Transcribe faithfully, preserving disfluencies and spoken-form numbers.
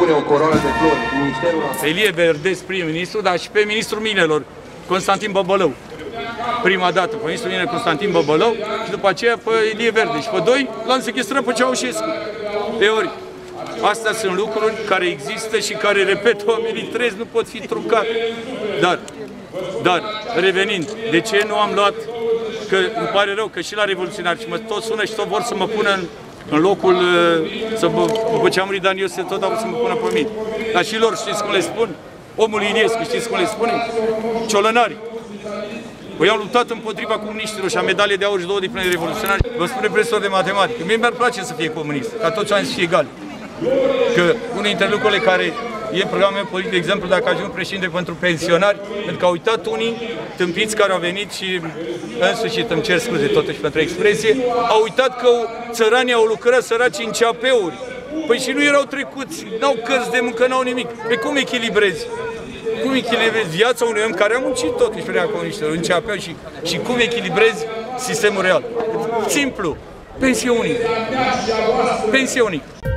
pune o coroană de flori în Ministerul... Elie Verdes, prim-ministru, dar și pe ministrul minelor, Constantin Băbălău. Prima dată pe ministrul minelor Constantin Băbălău și după aceea pe Elie Verdes. Și pe doi l-am sequestrat pe Ceaușescu. De ori, astea sunt lucruri care există și care, repet, oamenii trezi nu pot fi trucate. Dar, dar, revenind, de ce nu am luat, că îmi pare rău că și la revoluționari, și mă tot sună și tot vor să mă pună în, în locul, să mă, după ce a murit Dan Iosif, tot au să mă pună pe mine. Dar și lor, știți cum le spun? Omul Iliescu, știți cum le spune? Ciolănari. Păi eu am luptat împotriva comuniștilor și am medalie de aur și două diplome de revoluționari. Vă spune profesor de matematică. Mie mi-ar place să fie comunist, ca toți oamenii să fie egali. Că unul dintre lucrurile care e în programul meu politic, de exemplu, dacă ajung președinte pentru pensionari, pentru că au uitat unii tâmpiți care au venit și, în sfârșit, îmi cer scuze totuși pentru expresie, au uitat că țăranii au lucrat săraci în C A P-uri. Păi și nu erau trecuți, n-au cărți de muncă, n-au nimic. Pe cum echilibrezi? Cum echilibrezi viața unui om care a muncit totuși pe comuniștilor în C A P și, și cum echilibrezi sistemul real? Simplu. Pensie unică. Pensie unică.